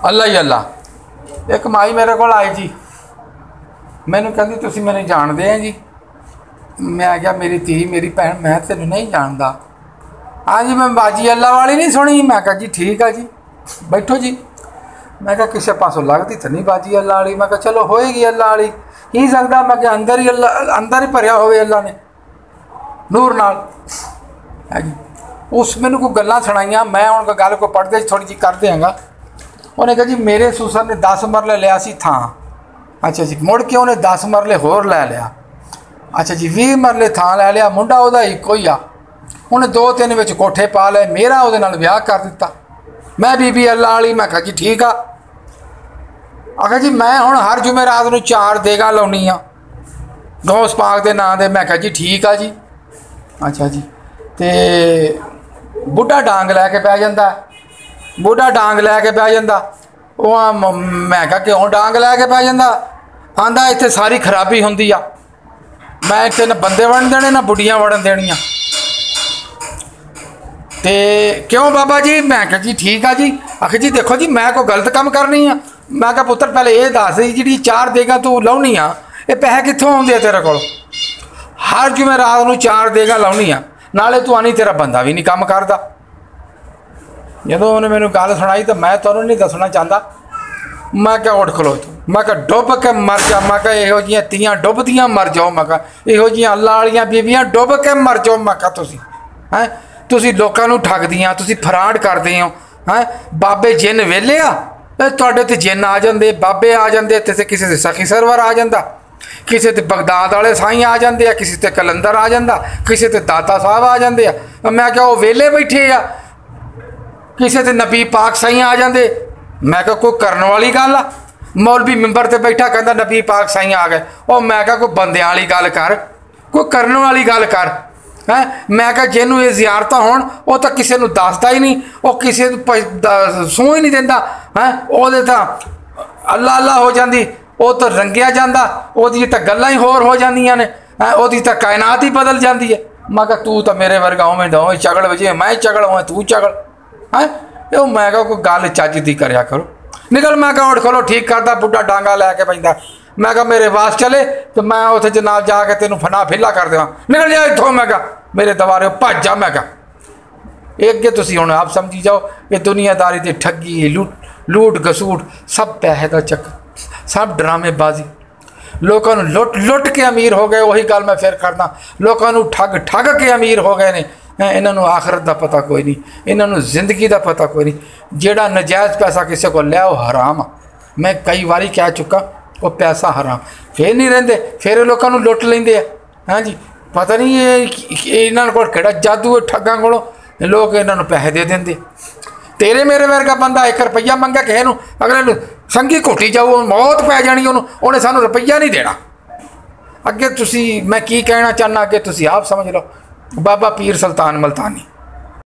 अल्लाह ही अल्लाह। एक माई मेरे को आई जी, मैनू कहती तुसी मैनू जानते हैं जी। मैं क्या मेरी धी मेरी भैन मैं तेन नहीं जानता। हाँ जी मैं बाजी अल्लाह वाली नहीं सुनी। मैं कहा जी ठीक है जी बैठो जी। मैं क्या किसी पासों लगती तो नहीं बाजी अल्लाह वाली। मैं कहा चलो होएगी अल्लाह वाली ही सकता। मैं क्या अंदर ही अल्लाह अंदर ही भरिया होवे अल्लाह ने नूर नाल है जी। उस मैनू कोई गल्लां सुनाइयां। मैं हुण गल को पढ़दे थोड़ी जी कर देंगा। उन्हें कहा जी मेरे सुसर ने 10 मरले लिया सी थां। अच्छा जी मुड़ के उन्हें 10 मरले होर लै लिया। अच्छा जी 20 मरले थां लै लिया। मुंडा उहदा इक्को ही आ। उन्हें 2-3 विच कोठे पा लए। मेरा उहदे नाल विआह कर दिता। मैं बीबी अल्लाह वाली। मैं कहा जी ठीक आ। आखा जी मैं हुण हर जुमे रात नूं 4 देगा लाउणी आ गौस पाक दे नां दे। मैं कहा जी ठीक आ जी। अच्छा जी ते बुढ़ा डांग लैके पै जांदा। बुढ़ा डांग लैके पै जांदा। मैं कहा क्यों डांग लैके पै जांदा। आंदा इत्थे सारी खराबी हुंदी आ। मैं इत्थे ना बंदे वड़न देने ना बुढ़ियां वड़न देनियां। ते क्यों बाबा जी। मैं कहा जी ठीक आ जी। आखिर जी देखो जी मैं कोई गलत काम करनी आ। मैं कहा पुत्र पहले ये दस जी 4 देगा तू लाउणी आ ये पैसे कित्थों आउंदे तेरे कोल। हर जुमे रात नूं 4 देगा लाउणी आ नाले तू आनी तेरा बंदा भी नहीं काम करदा। जदों उन्हें मैनू गल सुनाई तो मैं तुहानूं नहीं दसना चाहता। मैं क्या उठ खलो तू। मैं क्या डुब के मर जा। मैं क्या इहो जिहियां तियां डुबदियां मर जाओ। मैं क्या इहो जिहियां अल्लाह वालियां बीबियां डुब के मर जाओ। मैं क्या तुसीं हैं तुसीं लोकां नूं ठगदियां तुसीं फराड करदे हो हैं। बाबे जिन वेले आ तुहाडे ते जिन आ जांदे बाबे आ जांदे ते किसी ते सखी सरवर आ जांदा किसी ते बगदाद वाले साईं आ जांदे आ किसी ते कलंदर आ जांदा किसी ते दाता साहब आ जांदे आ। मैं क्या वो वेले बैठे आ किसी ते नबी पाक साईं आ जांदे। मैं क्या कोई करन वाली गल आ। मौलवी मिंबर ते बैठा कहंदा नबी पाक साईं आ गए। ओ मैं क्या कोई बंदियां वाली गल कर कोई करन वाली गल कर है। मैं क्या जिन्हों ये जियारत होण वो तो किसी को दसदा ही नहीं वो किसी सूह ही नहीं देंदा है। वो तो अल्लाह अल्लाह हो जाती वो तो रंगिया जाता वो तो गल्लां ही होर हो जांदियां ने वो तो कायनात ही बदल जाती है। मैं क्या तू तो मेरे वर्गा उवें दो चगड़ वजे मैं चगड़ हों तू चगड़ है। मैं क्या कोई गल चज दी करया करो निकल। मैं क्या उठ खलो ठीक करता बुढ़ा डांगा लैके पैंदा। मैं क्या मेरे वास चले तो मैं उत्थे जनाब जाके तेनों फना फिला कर देवां निकल जा इत्थों। मैं क्या मेरे दवारे भज जा। मैं क्या अगे तुसीं हुण आप समझी जाओ कि दुनियादारी ते ठगी लूट गसूट सब पैसे का चक्कर सब ड्रामेबाजी। लोगों लुट लुट के अमीर हो गए। वही गल मैं फिर करदा लोगों ठग ठग के अमीर हो गए ने। इन्हों आखरत का पता कोई नहीं इन्हों जिंदगी का पता कोई नहीं। जेड़ा नजायज़ पैसा किसी को लिया वो हराम आ। मैं कई बारी कह चुका वो पैसा हराम फिर नहीं रहिंदे फिर लोगों लुट लेंदे हाँ जी। पता नहीं ये इन्होंने को किहड़ा जादू है ठगां कोलों लोग इन्हों पैसे दे देंगे। तेरे मेरे वर्गा बंदा 1 रुपया मंगे किसी को अगले संगी घुटी जाओ मौत पै जानी उन्हें सानू रुपया नहीं देना। अगे तुसी मैं की कहना चाहना अगे तुसी आप समझ लो। बाबा पीर सुल्तान मुल्तानी।